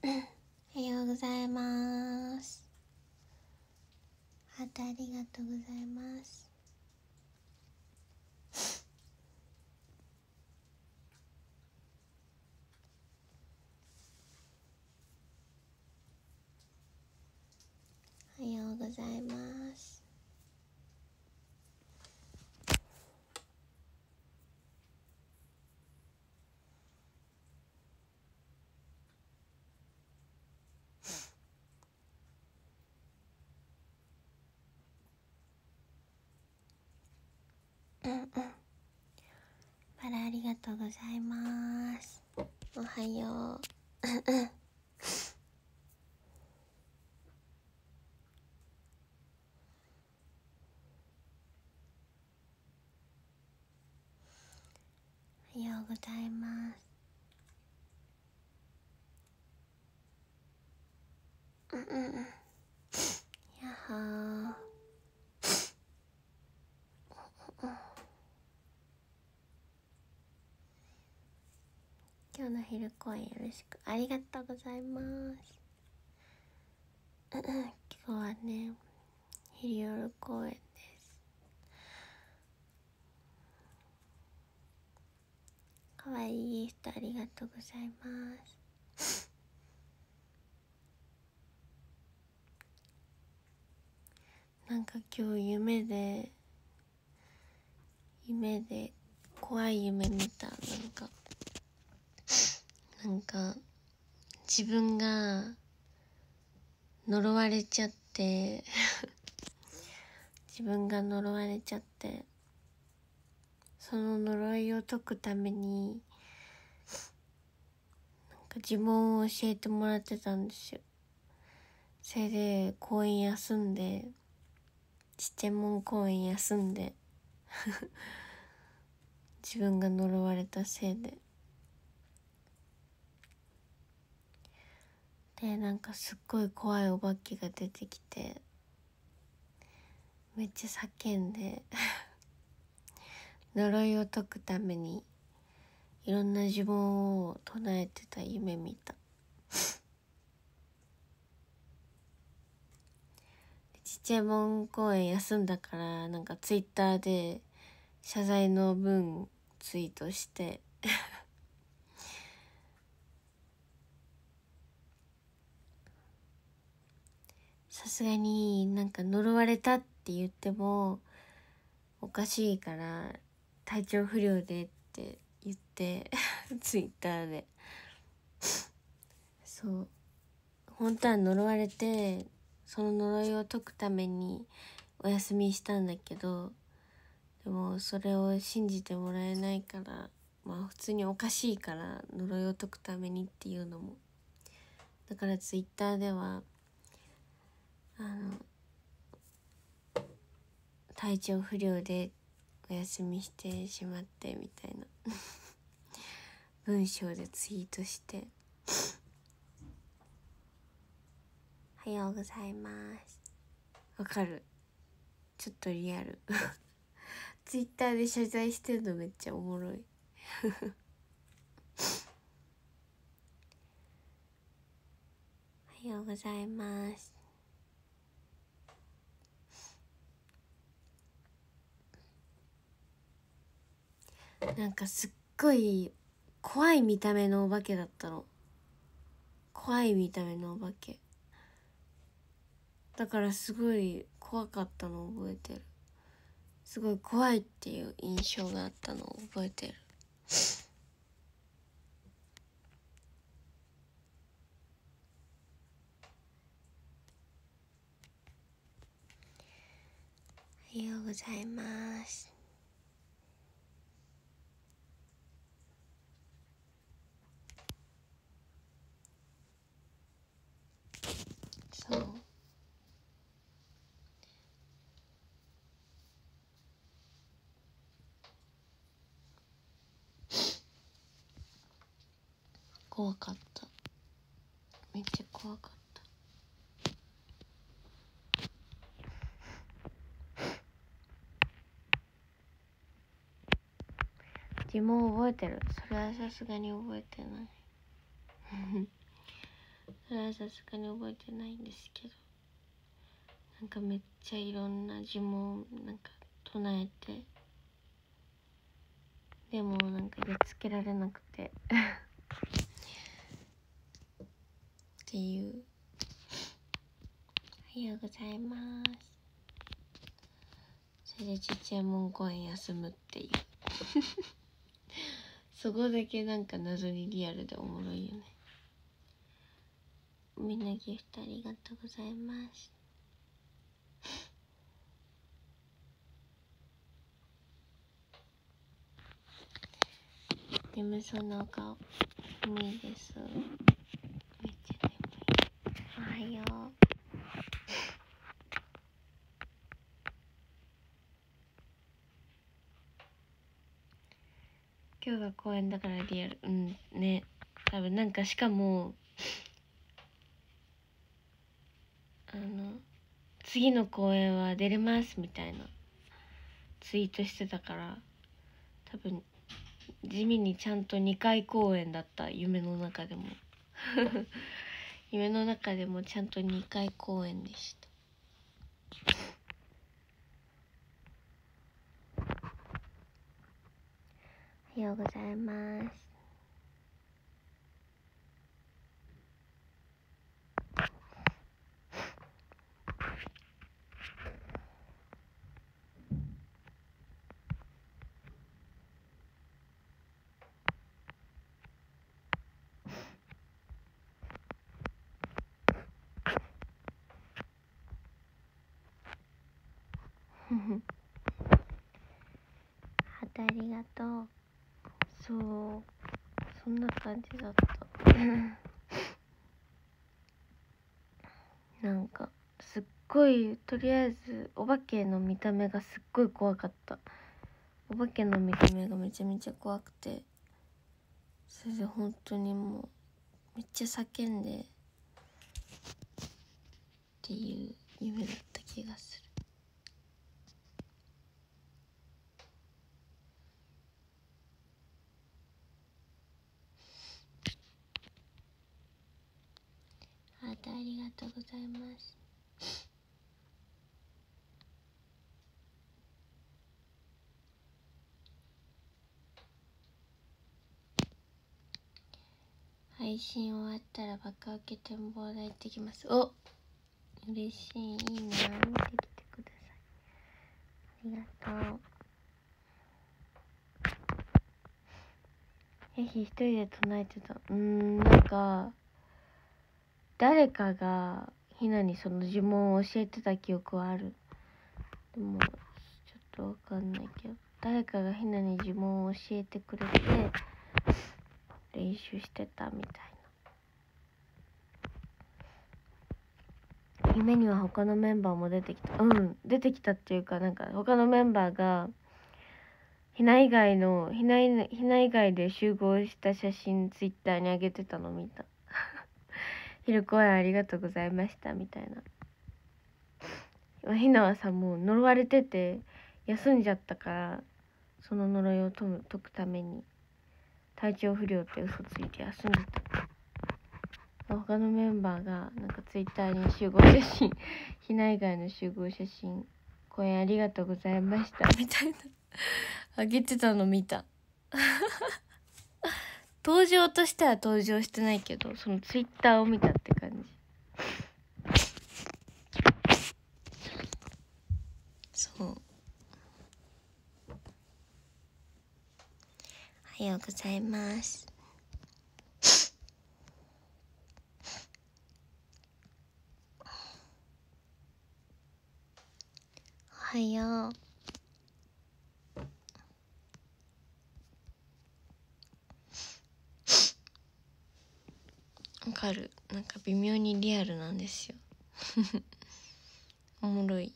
おはようございます。ハートありがとうございます。おはようございます。バラありがとうございます。おはよう。おはようございます。やっほー。今日の昼公演よろしくありがとうございます。今日はね、昼夜公演です。かわいいギフトありがとうございます。なんか今日夢で怖い夢見た。なんか自分が呪われちゃってその呪いを解くために呪文を教えてもらってたんですよ。それで公演休んで、ちっちゃいもん公演休んで自分が呪われたせいで、なんかすっごい怖いお化けが出てきて、めっちゃ叫んで呪いを解くためにいろんな呪文を唱えてた夢見た。ちっちゃいもん公演休んだから、なんかツイッターで謝罪の文ツイートしてさすがになんか呪われたって言ってもおかしいから体調不良でって言ってツイッターでそう本当は呪われて、その呪いを解くためにお休みしたんだけど、でもそれを信じてもらえないから、まあ普通におかしいから、呪いを解くためにっていうのも。だからツイッターでは体調不良でお休みしてしまってみたいな文章でツイートしておはようございます。わかる？ちょっとリアルツイッターで謝罪してるのめっちゃおもろいおはようございます。なんかすっごい怖い見た目のお化けだったの。怖い見た目のお化けだからすごい怖かったのを覚えてる。すごい怖いっていう印象があったのを覚えてる。おはようございます。そう怖かった。めっちゃ怖かった。呪文覚えてる？それはさすがに覚えてないそれはさすがに覚えてないんですけど、なんかめっちゃいろんな呪文なんか唱えて、でもなんかやっつけられなくてっていう。おはようございます。それでちっちゃいもん公園休むっていうそこだけなんか謎にリアルでおもろいよね。みんなギフトありがとうございます。眠そうなお顔。眠いです。めっちゃ眠い。おはよう。今日が公演だからリアル。うんね。多分なんかしかも次の公演は出れますみたいなツイートしてたから、多分地味にちゃんと2回公演だった。夢の中でも夢の中でもちゃんと2回公演でした。おはようございます。ハートありがとう。そう、そんな感じだったなんかすっごい、とりあえずお化けの見た目がすっごい怖かった。お化けの見た目がめちゃめちゃ怖くて、それで本当にもうめっちゃ叫んでっていう夢だった気がする。ハートありがとうございます。配信終わったらバカウケ展望台行ってきます。お、嬉しい。いいな、見てきてください。ありがとう。ぜひ一人で唱えてた。なんか誰かがひなにその呪文を教えてた記憶はある。でもちょっとわかんないけど、誰かがひなに呪文を教えてくれて練習してたみたいな。夢には他のメンバーも出てきた。出てきたっていうか、なんか他のメンバーがひな以外で集合した写真ツイッターに上げてたの見た昼公演ありがとうございましたみたいな。ひなはさ、もう呪われてて休んじゃったから、その呪いを解くために体調不良って嘘ついて休んでた。他のメンバーがなんかツイッターに集合写真ひな以外の集合写真公演ありがとうございましたみたいなあげてたの見た登場としては登場してないけど、そのツイッターを見たって感じ。そう、おはようございます。おはよう。わかる、なんか微妙にリアルなんですよおもろい。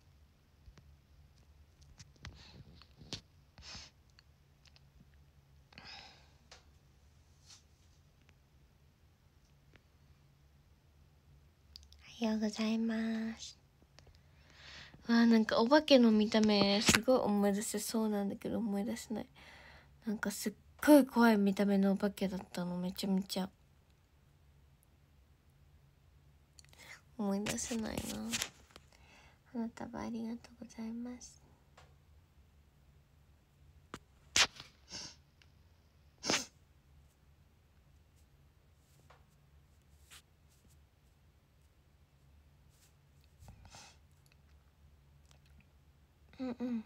おはようございます。なんかお化けの見た目すごい思い出せそうなんだけど思い出せない。なんかすっごい怖い見た目のお化けだったの、めちゃめちゃ。 思い出せないな。花束ありがとうございます。うんうん。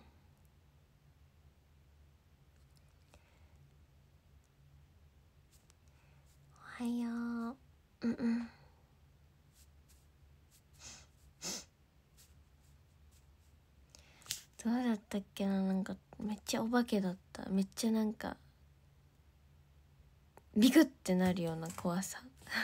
おはよう。うんうん。どうだったっけな。なんかめっちゃお化けだった。めっちゃなんかビクってなるような怖さ。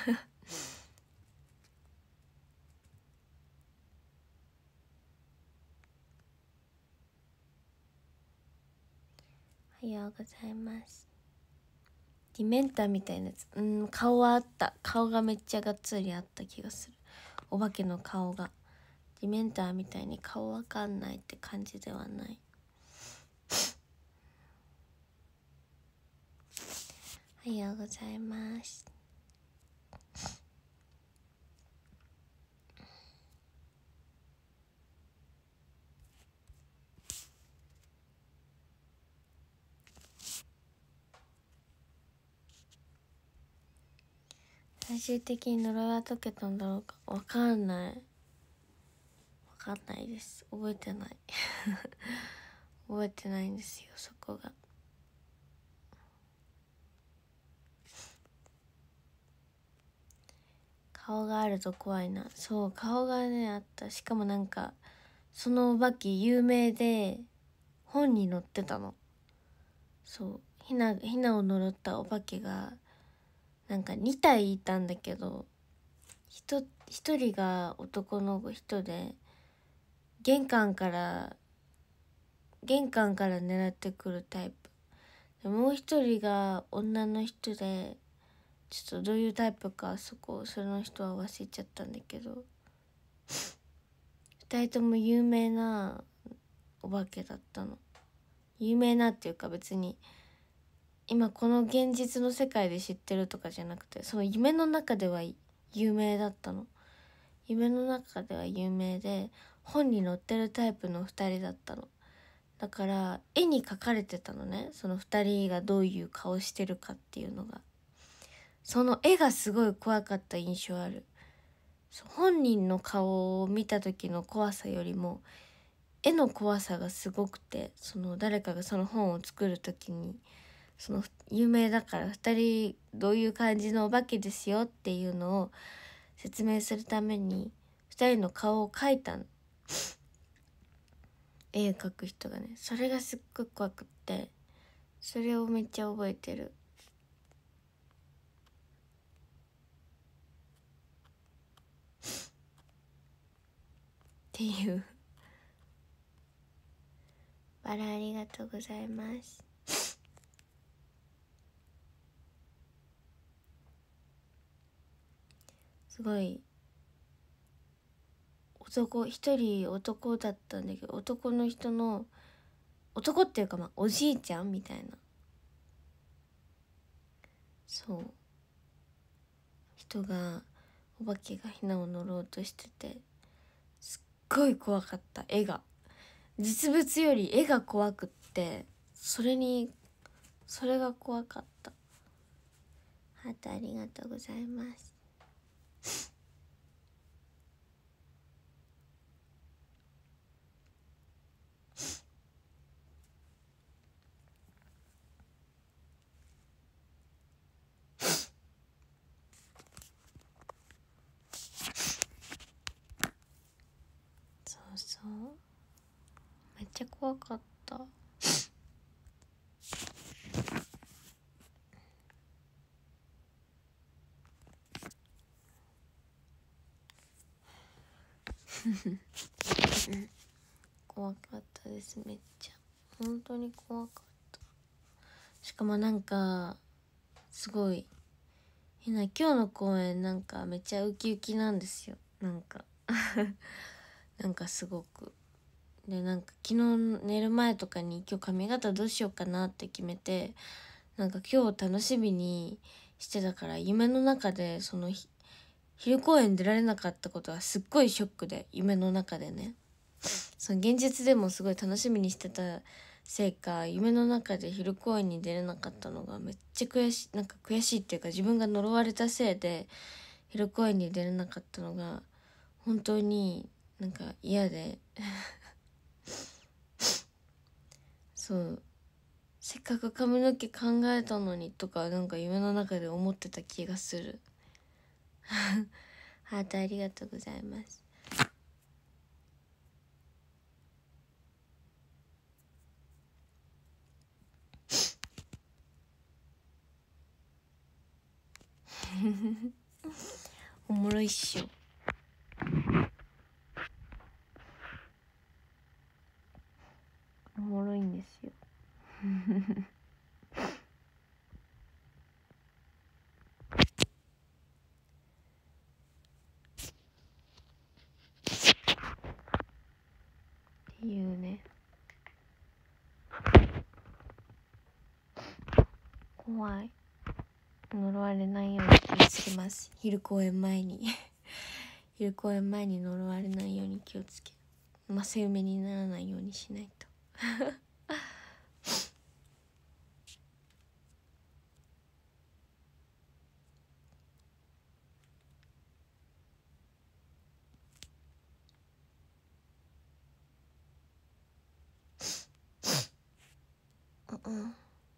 おはようございます。ディメンターみたいなやつ。顔はあった。顔がめっちゃがっつりあった気がする。お化けの顔が。ディメンターみたいに顔わかんないって感じではない。おはようございます。最終的に呪いは解けたんだろうか。わかんない。わかんないです。覚えてない覚えてないんですよ、そこが。顔があると怖いな。そう、顔がねあった。しかもなんかそのお化け有名で本に載ってたの。そう、ひなを呪ったお化けがなんか2体いたんだけど、一人が男の人で玄関から狙ってくるタイプで、もう一人が女の人で、ちょっとどういうタイプかその人は忘れちゃったんだけど、二人とも有名なお化けだったの。有名なっていうか、別に今この現実の世界で知ってるとかじゃなくて、その夢の中では有名だったの。夢の中では有名で本に載ってるタイプの二人だったの。だから絵に描かれてたのね、その二人がどういう顔してるかっていうのが。その絵がすごい怖かった印象ある。本人の顔を見た時の怖さよりも絵の怖さがすごくて、その誰かがその本を作る時に、その有名だから2人どういう感じのお化けですよっていうのを説明するために2人の顔を描いたの、絵描く人がね。それがすっごい怖くって、それをめっちゃ覚えてる。っていうバラありがとうございます。すごい一人男だったんだけど、男の人の男っていうか、まあおじいちゃんみたいな、そう人が、お化けがひなを乗ろうとしてて、すっごい怖かった。絵が実物より絵が怖くって、それが怖かった。ハートありがとうございます。そうそう、めっちゃ怖かった。怖かったです、めっちゃ。本当に怖かった。しかもなんかすごい今日の公演なんかめっちゃウキウキなんですよ。なんかなんかすごく。でなんか昨日寝る前とかに今日髪型どうしようかなって決めて、なんか今日楽しみにしてたから、夢の中でその昼公演出られなかったことはすっごいショックで、夢の中でね、その現実でもすごい楽しみにしてたせいか、夢の中で昼公演に出れなかったのがめっちゃ悔しい、なんか悔しいっていうか、自分が呪われたせいで昼公演に出れなかったのが本当になんか嫌でそう、せっかく髪の毛考えたのにとか、なんか夢の中で思ってた気がするハートありがとうございます。おもろいっしょ。おもろいんですよっていうね。怖い。呪われないように気をつけます。昼公演前に昼公演前に呪われないように気をつけ、正夢にならないようにしないとうん。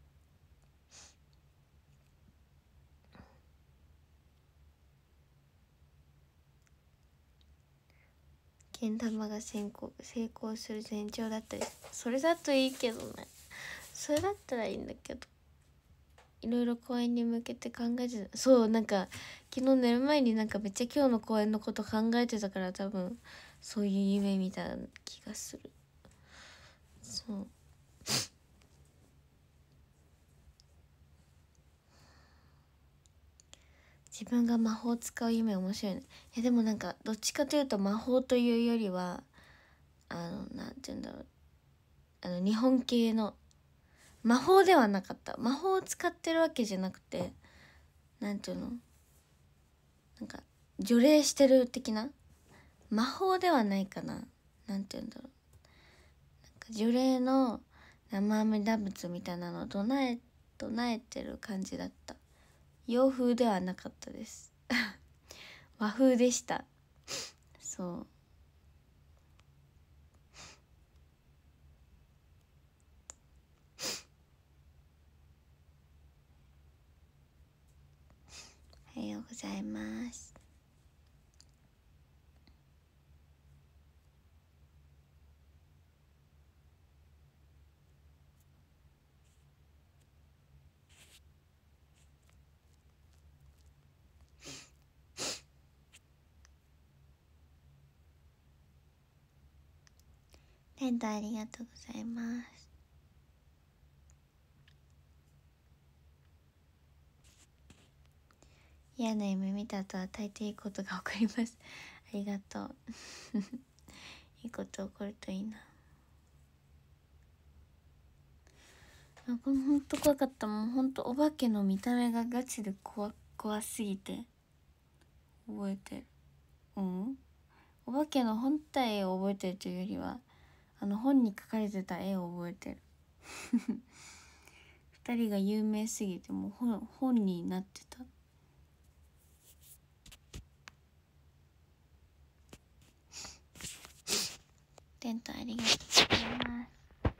けん玉が成功する前兆だったり、それだといいけどね。それだったらいいんだけど、いろいろ公演に向けて考えてた。そう、なんか昨日寝る前になんかめっちゃ今日の公演のこと考えてたから、多分そういう夢見た気がする。そう、自分が魔法を使う夢面白いね。でもなんかどっちかというと魔法というよりはなんて言うんだろう、日本系の魔法ではなかった。魔法を使ってるわけじゃなくて、なんていうの、なんか除霊してる的な、魔法ではないかな、なんて言うんだろう、なんか除霊の生阿弥陀仏みたいなのを唱えてる感じだった。洋風ではなかったです和風でした。そう、おはようございます。テントありがとうございます。嫌な夢見た後は大抵いいことが起こります。ありがとういいこと起こるといいな。これほんと怖かったもん。ほんとお化けの見た目がガチで怖すぎて覚えてる。お化けの本体を覚えてるというよりは、本に書かれてた絵を覚えてる二人が有名すぎてもう本になってた。テントありがとうございます。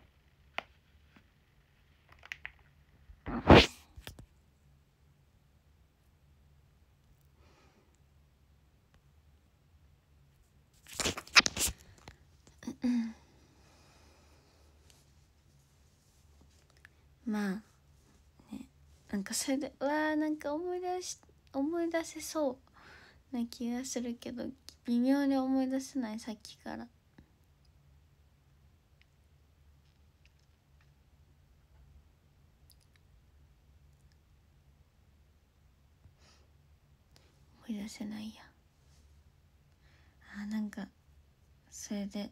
まあね、なんかそれでなんか思い出せそうな気がするけど、微妙に思い出せない。さっきから思い出せないや。なんかそれで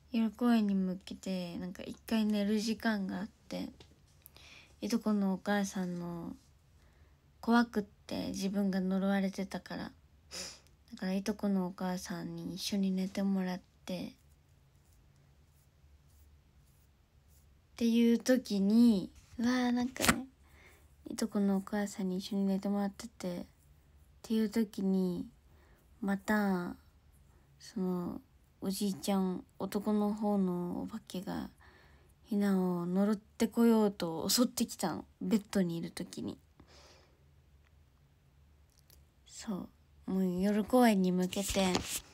夜公園に向けてなんか一回寝る時間があって、いとこのお母さんの怖くって自分が呪われてたから、だからいとこのお母さんに一緒に寝てもらってっていう時に、なんかね、いとこのお母さんに一緒に寝てもらっててっていう時に、またそのおじいちゃん、男の方のお化けがひなを呪ってこようと襲ってきたの、ベッドにいる時に。そう、もう夜公園に向けて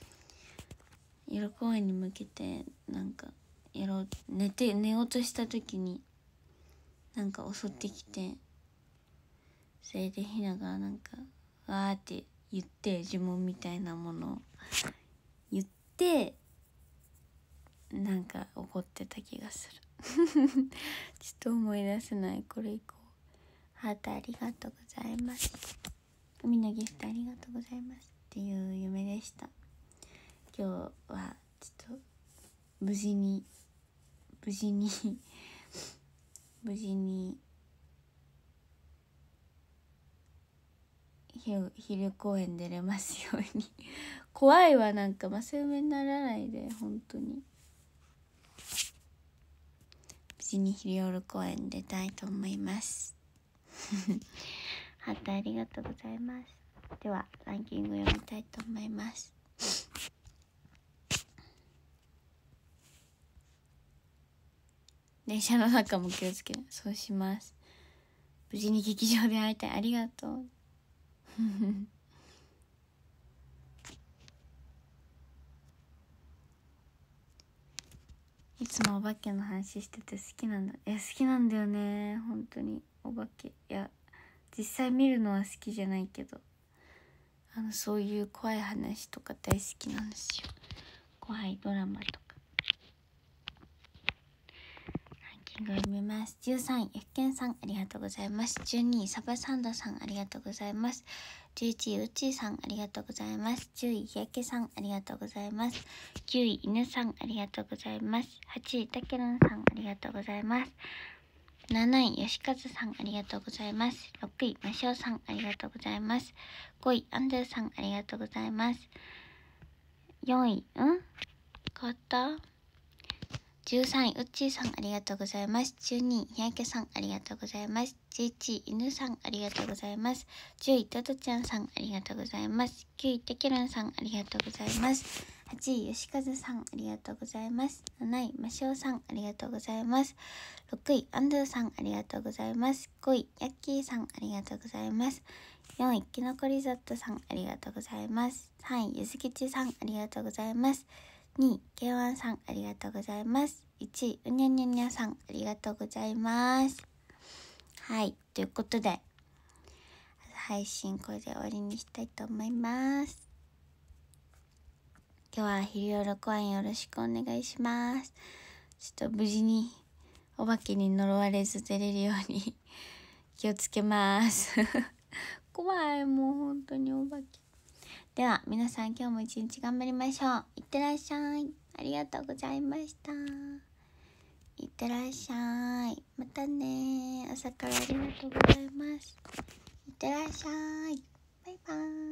なんか寝ようとした時になんか襲ってきて、それでひながなんかわーって言って、呪文みたいなものを言ってなんか怒ってた気がするちょっと思い出せない。これ以降ハートありがとうございます。海のギフトありがとうございますっていう夢でした。今日はちょっと無事に昼公演出れますように怖いわ、なんかそういう夢にならないで、本当に無事に昼夜公演出たいと思いますハートありがとうございます。ではランキング読みたいと思います。電車の中も気をつける。そうします。無事に劇場で会いたい。ありがとういつもお化けの話してて好きなんだ。好きなんだよね、本当にお化け。いや実際見るのは好きじゃないけど、そういう怖い話とか大好きなんですよ。怖いドラマとか。ランキング読みます。13位、エフケンさんありがとうございます。12位、サバサンドさんありがとうございます。11位、うっちーさんありがとうございます。10位、日焼けさんありがとうございます。9位、犬さんありがとうございます。8位、たけるんさんありがとうございます。7位、よしかずさんありがとうございます。6位、ましおさんありがとうございます。5位、アンドゥさんありがとうございます。4位、変わった？ 13位、うっちーさんありがとうございます。12位、日焼けさんありがとうございます。11位、犬さんありがとうございます。10位、トトちゃんさんありがとうございます。9位、てけるんさんありがとうございます。8位、よしかずさんありがとうございます。7位、ましおさんありがとうございます。6位、アンドゥさんありがとうございます。5位、ヤッキーさんありがとうございます。4位、きのこリゾットさんありがとうございます。3位、ゆずきちさんありがとうございます。2位、K1 さんありがとうございます。1位、うにゃにゃにゃさんありがとうございます。はい、ということで配信これで終わりにしたいと思います。今日は昼夜公演よろしくお願いします。ちょっと無事にお化けに呪われず出れるように気をつけます怖い、もう本当にお化け。では皆さん今日も一日頑張りましょう。いってらっしゃい。ありがとうございました。いってらっしゃい。またね。朝からありがとうございます。いってらっしゃい。バイバーイ。